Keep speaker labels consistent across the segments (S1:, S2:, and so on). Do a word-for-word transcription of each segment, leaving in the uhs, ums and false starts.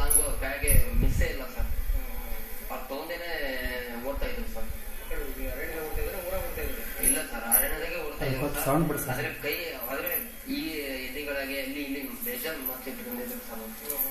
S1: ನಂಗೆ ಬ್ಯಾಗೆ ಮಿಸ್ಸೇ ಇಲ್ಲ ಸರ್. ಅದು ತಗೊಂಡೇನೆ ಓಡ್ತಾ ಇದ್ರು ಸರ್. ಇಲ್ಲ ಸರ್, ಅರಣ್ಯದಾಗೆ ಓಡ್ತಾ ಇದ್ರು ಸರ್. ಆದ್ರೆ ಕೈ ಆದ್ರೆ ಈ ಎದೆಗಳಿಗೆ ಅಲ್ಲಿ ಇಲ್ಲಿ ಬೇಜಾನ್ ಮತ್ತೆ ಇಟ್ಕೊಂಡಿದ್ರು ಸರ್.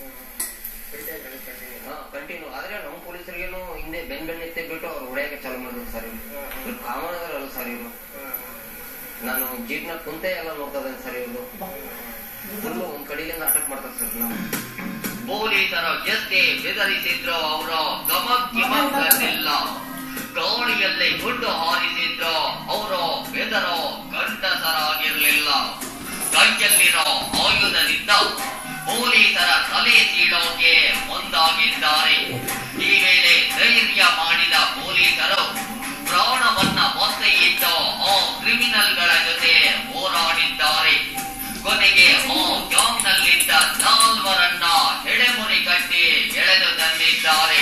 S1: ಹಾ ಕಂಟಿನ್ಯೂ. ಆದ್ರೆ ನಮ್ಮ ಪೊಲೀಸರಿಗೇನು ಹಿಂದೆ ಬೆನ್ ಬೆನ್ ಎತ್ತೆ ಬಿಟ್ಟು ಅವ್ರು ಹೊಡೆಯಕ್ಕೆ ಚಾಲು ಮಾಡಿದ್ರು ಸರ್. ಇವ್ರು ಕಾಮನ್ ಅಲ್ಲ ಸರ್. ಇವರು ನಾನು ಜೀಪ್ನ ಕುಂತೆ ಎಲ್ಲ ನೋಡ್ತಾ ಇದ್ದೇನೆ ಸರ್. ಇವರು ಫುಲ್ಲು ಒಂದ್ ಕಡೆಯಿಂದ ಅಟಕ್ ಮಾಡ್ತಾರೆ ಸರ್. ನಾವು
S2: ಪೊಲೀಸರು ಎಷ್ಟೇ ಬೆದರಿಸಿದ್ರು ಅವರು ಗಮಕ್ಕಿಮಕ್ಕಲಿಲ್ಲ. ಗಾಳಿಯಲ್ಲಿ ಗುಂಡು ಹಾರಿಸಿದ್ರು ಅವರು ಬೆದರೋ ಗಂಡಸರಾಗಿರ್ಲಿಲ್ಲ. ಕೈಯಲ್ಲಿರೋ ಆಯುಧದಿಂದ ಪೊಲೀಸರ ತಲೆ ಸೀಳೋಕೆ ಮುಂದಾಗಿದ್ದಾರೆ. ಈ ವೇಳೆ ಧೈರ್ಯ ಮಾಡಿದ ಪೊಲೀಸರು ಪ್ರಾಣವನ್ನ ಒತ್ತೆ ಇಟ್ಟು ಆ ಕ್ರಿಮಿನಲ್ಗಳ ಜೊತೆ ಹೋರಾಡಿದ್ದಾರೆ. ಕೊನೆಗೆ ಆ ಗ್ಯಾಂಗ್ ನಲ್ಲಿದ್ದ ನಾಲ್ವರನ್ನ ಹೆಡೆಮುರಿ ಕಟ್ಟಿ ಎಳೆದು ತಂದಿದ್ದಾರೆ.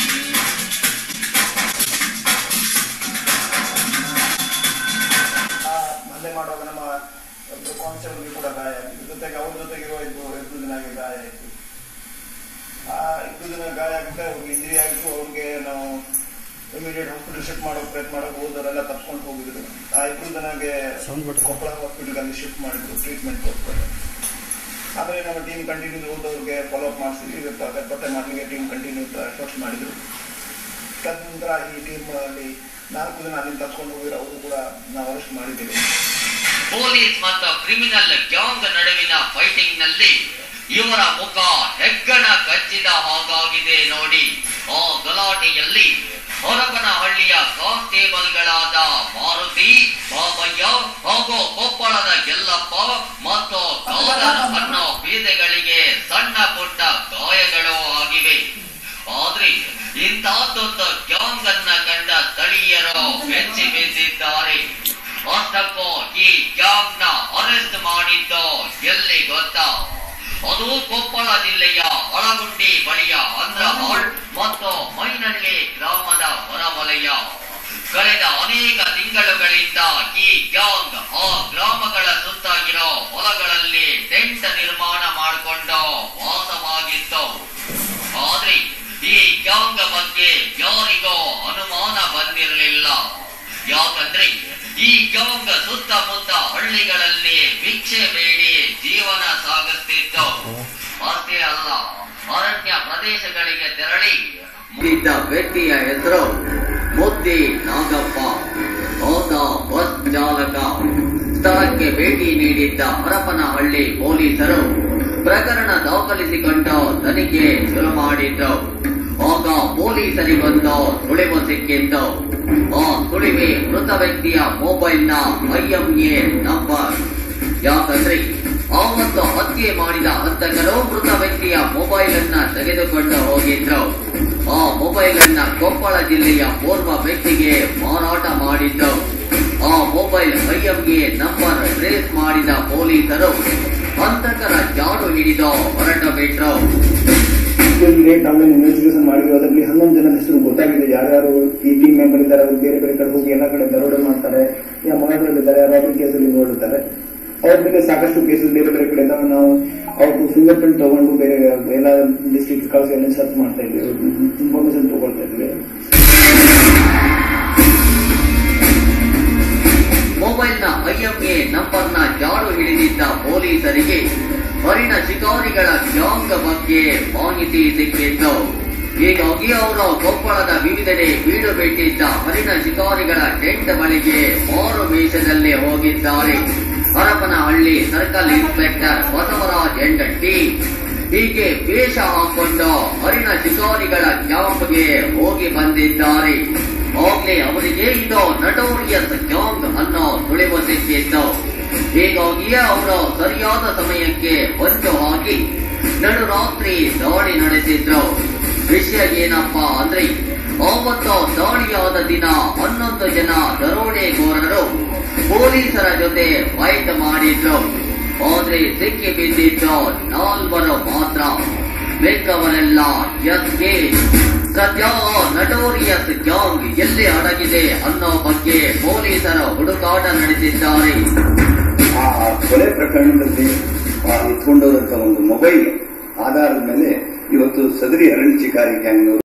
S3: ಹಲ್ಲೆ ಮಾಡುವಾಗ ನಮ್ಮ ಒಂದು ಕಾನ್ಸ್ಟೇಬಲ್ಗೆ ಕೂಡ ಗಾಯ ಆಯಿತು. ಜೊತೆಗೆ ಅವ್ರ ಜೊತೆಗಿರುವ ಇಬ್ಬರು ಇಬ್ಬರು ಜನಕ್ಕೆ ಗಾಯ ಆಯಿತು. ಆ ಇಬ್ಬರು ಜನ ಗಾಯ ಆಗಿದ್ದ ಅವ್ರಿಗೆ ಇಂಜರಿ ಆಗಿತ್ತು. ಅವ್ರಿಗೆ ನಾವು ಇಮಿಡಿಯೇಟ್ ಹಾಸ್ಪಿಟಲ್ ಶಿಫ್ಟ್ ಮಾಡೋಕೆ ಪ್ರಯತ್ನ ಮಾಡೋಕೆ ಹೋದವರೆಲ್ಲ ತಪ್ಪಿಕೊಂಡು ಹೋಗಿದ್ರು. ಆ ಇಬ್ಬರು ಜನಗೆ ಕೊಪ್ಪಳ ಹಾಸ್ಪಿಟಲ್ಗೆ ಅಲ್ಲಿ ಶಿಫ್ಟ್ ಮಾಡಿದ್ರು ಟ್ರೀಟ್ಮೆಂಟ್ ಕೊಡ್ತಾರೆ. ಆಮೇಲೆ ನಮ್ಮ ಟೀಮ್ ಕಂಟಿನ್ಯೂ ಹೋದವ್ರಿಗೆ ಫಾಲೋ ಅಪ್ ಮಾಡಿಸಿದ್ವಿ. ಪತ್ತೆ ಮಾಡಲಿಕ್ಕೆ ಟೀಮ್ ಕಂಟಿನ್ಯೂ ಸರ್ಚ್ ಮಾಡಿದ್ರು. ತದನಂತರ ಈ ಟೀಮ್ ಅಲ್ಲಿ ನಾಲ್ಕು ಜನ ಅಲ್ಲಿ ತಪ್ಪಿಕೊಂಡು ಹೋಗಿರೋ ಅವರು ಕೂಡ ನಾವು ಅರೆಸ್ಟ್ ಮಾಡಿದ್ದೇವೆ.
S2: ಪೊಲೀಸ್ ಮತ್ತು ಕ್ರಿಮಿನಲ್ ಗ್ಯಾಂಗ್ ನಡುವಿನ ಫೈಟಿಂಗ್ ನಲ್ಲಿ ಇವರ ಮುಖ ಹೆಗ್ಗಣ ಕಚ್ಚಿದ ಹಾಗಾಗಿದೆ ನೋಡಿ. ಆ ಗಲಾಟೆಯಲ್ಲಿ ಹೊರಪನಹಳ್ಳಿಯ ಕಾನ್ಸ್ಟೇಬಲ್ಗಳಾದ ಮಾರುತಿ, ಬಾಬಯ್ಯ ಹಾಗೂ ಕೊಪ್ಪಳದ ಯಲ್ಲಪ್ಪ ಮತ್ತು ಕಾದರ್ ಅನ್ನೋ ಬೀದೆಗಳಿಗೆ ಸಣ್ಣ ಪುಟ್ಟ ಗಾಯಗಳು ಆಗಿವೆ. ಆದ್ರೆ ಇಂತಹದ್ದೊಂದು ಗ್ಯಾಂಗ್ ಅನ್ನ ಕಂಡ ಸ್ಥಳೀಯರು ಬೆಚ್ಚಿ ಬಿದ್ದಿದ್ದಾರೆ. ಅಷ್ಟಕ್ಕೂ ಈ ಗ್ಯಾಂಗ್ ನ ಅರೆಸ್ಟ್ ಮಾಡಿದ್ದು ಎಲ್ಲಿ ಗೊತ್ತಾ? ಅದು ಕೊಪ್ಪಳ ಜಿಲ್ಲೆಯ ಒಳಗುಂಡಿ ಬಳಿಯ ಅಂದ್ರಹಾಳ್ ಮತ್ತು ಮೈನಳ್ಳಿ ಗ್ರಾಮದ ಹೊರವಲಯ. ಕಳೆದ ಅನೇಕ ತಿಂಗಳುಗಳಿಂದ ಈ ಗ್ಯಾಂಗ್ ಆ ಗ್ರಾಮಗಳ ಸುತ್ತ ಇರೋ ಹೊಲಗಳಲ್ಲಿ ಟೆಂಟ್ ನಿರ್ಮಾಣ ಮಾಡಿಕೊಂಡು ವಾಸವಾಗಿತ್ತು. ಆದ್ರೆ ಈ ಗ್ಯಾಂಗ್ ಬಗ್ಗೆ ಯಾರಿಗೋ ಅನುಮಾನ ಬಂದಿರಲಿಲ್ಲ. ಯಾಕಂದ್ರೆ ಈ ಗ್ಯಾಂಗ್ ಸುತ್ತಮುತ್ತ ಹಳ್ಳಿಗಳಲ್ಲಿ ಭಿಕ್ಷೆ ಬೇಡಿ ಜೀವನ ಸಾಗಿಸ್ತಿತ್ತು. ಅಷ್ಟೇ ಅಲ್ಲ, ಅರಣ್ಯ ಪ್ರದೇಶಗಳಿಗೆ ತೆರಳಿ ಮುಗಿದ ವ್ಯಕ್ತಿಯ ಹೆಸರು ಮುದ್ದಿ ನಾಗಪ್ಪ. ಆತ ಬಸ್ ಚಾಲಕ. ಸ್ಥಳಕ್ಕೆ ಭೇಟಿ ನೀಡಿದ್ದ ಹರಪನಹಳ್ಳಿ ಪೊಲೀಸರು ಪ್ರಕರಣ ದಾಖಲಿಸಿಕೊಂಡು ತನಿಖೆ ಶುರು ಮಾಡಿದ್ರು. ಆಗ ಪೊಲೀಸರಿಗೊಂದು ಸುಳಿವು ಸಿಕ್ಕಿತ್ತು. ಆ ಸುಳಿವೆ ಮೃತ ವ್ಯಕ್ತಿಯ ಮೊಬೈಲ್ ನ ಐಎಂಎ ನಂಬರ್. ಯಾಕಂದ್ರೆ ಆವತ್ತು ಹತ್ಯೆ ಮಾಡಿದ ಹಂತಕರು ಮೃತ ವ್ಯಕ್ತಿಯ ಮೊಬೈಲ್ ಅನ್ನ ತೆಗೆದುಕೊಂಡು ಹೋಗಿದ್ರು. ಆ ಮೊಬೈಲ್ ಅನ್ನ ಕೊಪ್ಪಳ ಜಿಲ್ಲೆಯ ಓರ್ವ ವ್ಯಕ್ತಿಗೆ ಮಾರಾಟ ಮಾಡಿದ್ರು. ಆ ಮೊಬೈಲ್ ಐಎಂಎ ನಂಬರ್ ಟ್ರೇಸ್ ಮಾಡಿದ ಪೊಲೀಸರು ಹಂತಕರ ಜಾಡು ಹಿಡಿದು ಹೊರಟು ಬಿಟ್ರು.
S3: ಲೇಟ್ ಆಮೇಲೆ ಇನ್ವೆಸ್ಟಿಗೇಷನ್ ಮಾಡಿದ್ರು. ಅದರಲ್ಲಿ ಹನ್ನೊಂದು ಜನ ಹೆಸರು ಗೊತ್ತಾಗಿದೆ. ಯಾರ್ಯಾರು ಈ ಟೀಮ್ ಮೆಂಬರ್ ಇದ್ದಾರೆ, ಅವರು ಬೇರೆ ಬೇರೆ ಕಡೆ ಹೋಗಿ ಎಲ್ಲ ಕಡೆ ದರೋಡೆ ಮಾಡ್ತಾರೆ, ಯಾವ ಮನೆಗಳಿದ್ದಾರೆ, ರಾಬರಿ ಕೇಸಲ್ಲಿ ನೋಡುತ್ತಾರೆ. ಅವ್ರ ಮೇಲೆ ಸಾಕಷ್ಟು ಕೇಸಸ್ ಬೇರೆ ಬೇರೆ ಕಡೆ ನಾವು ಅವ್ರು ಫಿಂಗರ್ ಪ್ರಿಂಟ್ ತಗೊಂಡು ಬೇರೆ ಎಲ್ಲ ಡಿಸ್ಟ್ರಿಕ್ಟ್ ಕಳಿಸಿ ಎಲ್ಲ ಸರ್ಚ್ ಮಾಡ್ತಾ ಇದ್ವಿ, ಇನ್ಫಾರ್ಮೇಶನ್ ತಗೊಳ್ತಾ ಇದ್ವಿ.
S2: ಮೊಬೈಲ್ ನ ಐಎಂಎ ನಂಬರ್ ನ ಜಾಡು ಹಿಡಿದಿದ್ದ ಪೊಲೀಸರಿಗೆ ಹರಿಣ ಶಿಕಾರಿಗಳ ಗ್ಯಾಂಗ್ ಬಗ್ಗೆ ಮಾಹಿತಿ ಸಿಕ್ಕಿತ್ತು. ಹೀಗಾಗಿ ಅವರು ಕೊಪ್ಪಳದ ವಿವಿಧೆಡೆ ಬೀಡು ಬಿಟ್ಟಿದ್ದ ಹರಿಣ ಶಿಕಾರಿಗಳ ಟೆಂಟ್ ಬಳಿಗೆ ಮಾರು ವೇಷದಲ್ಲಿ ಹೋಗಿದ್ದಾರೆ. Harapanahalli circle inspector Basavaraj and team ಹೀಗೆ ವೇಷ ಹಾಕೊಂಡು ಹರಿಣ ಶಿಕಾರಿಗಳ ಕ್ಯಾಂಪ್ಗೆ ಹೋಗಿ ಬಂದಿದ್ದಾರೆ. ಆಗ್ಲೇ ಅವರಿಗೆ ಇದು ನಟೋರಿಯಸ್ ಗ್ಯಾಂಗ್ ಅನ್ನೋ ಸುಳಿವು ಸಿಕ್ಕಿತ್ತು. ಹೀಗಾಗಿಯೇ ಅವರು ಸರಿಯಾದ ಸಮಯಕ್ಕೆ ಹೊಂಚು ಹಾಕಿ ನಡುರಾತ್ರಿ ದಾಳಿ ನಡೆಸಿದ್ರು. ವಿಷಯ ಏನಪ್ಪಾ ಅಂದ್ರೆ, ಆವತ್ತು ದಾಳಿಯಾದ ದಿನ ಹನ್ನೊಂದು ಜನ ದರೋಡೆಕೋರರು ಪೊಲೀಸರ ಜೊತೆ ಫೈಟ್ ಮಾಡಿದ್ರು. ಆದ್ರೆ ಸಿಕ್ಕಿ ಬಿದ್ದಿದ್ದು ನಾಲ್ವರು ಮಾತ್ರ. ಬೇಕಾವರೆಲ್ಲ ಎಸ್ಕೆ. ಸದ್ಯ ನಟೋರಿಯಸ್ ಗ್ಯಾಂಗ್ ಎಲ್ಲಿ ಅಡಗಿದೆ ಅನ್ನೋ ಬಗ್ಗೆ ಪೊಲೀಸರು ಹುಡುಕಾಟ ನಡೆಸಿದ್ದಾರೆ.
S4: ಆ ಕೊಲೆ ಪ್ರಕರಣದಲ್ಲಿ ಇಟ್ಕೊಂಡವರಂತ ಒಂದು ಮೊಬೈಲ್ ಆಧಾರದ ಮೇಲೆ ಇವತ್ತು ಸದರಿ ಅರಣ್ಯ ಶಿಕಾರಿ ಗ್ಯಾಂಗ್ನವರು